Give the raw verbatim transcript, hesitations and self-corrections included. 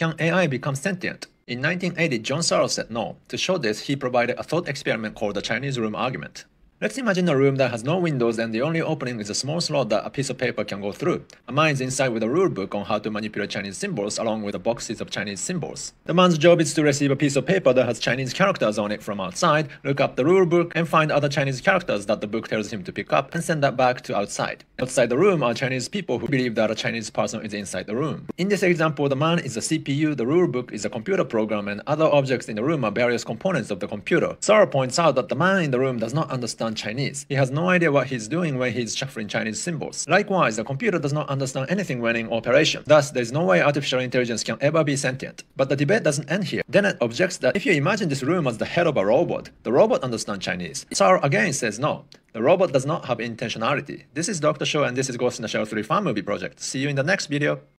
Can A I become sentient? In nineteen eighty, John Searle said no. To show this, he provided a thought experiment called the Chinese room argument. Let's imagine a room that has no windows and the only opening is a small slot that a piece of paper can go through. A man is inside with a rule book on how to manipulate Chinese symbols along with the boxes of Chinese symbols. The man's job is to receive a piece of paper that has Chinese characters on it from outside, look up the rule book, and find other Chinese characters that the book tells him to pick up and send that back to outside. Outside the room are Chinese people who believe that a Chinese person is inside the room. In this example, the man is a C P U, the rule book is a computer program, and other objects in the room are various components of the computer. Searle points out that the man in the room does not understand Chinese. He has no idea what he's doing when he's shuffling Chinese symbols. Likewise, the computer does not understand anything when in operation. Thus, there is no way artificial intelligence can ever be sentient. But the debate doesn't end here. Dennett objects that if you imagine this room as the head of a robot, the robot understands Chinese. Searle again says no. The robot does not have intentionality. This is Doctor Show and this is Ghost in the Shell three fan movie project. See you in the next video.